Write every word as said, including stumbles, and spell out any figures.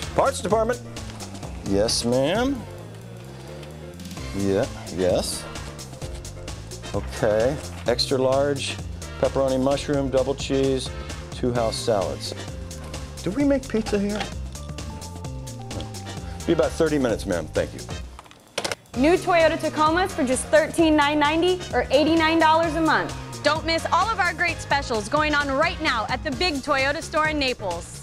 Parts department. Yes, ma'am. Yeah, yes. Okay, extra large, pepperoni mushroom, double cheese, two house salads. Do we make pizza here? No. Be about thirty minutes, ma'am. Thank you. New Toyota Tacomas for just thirteen thousand nine hundred ninety dollars or eighty-nine dollars a month. Don't miss all of our great specials going on right now at the big Toyota store in Naples.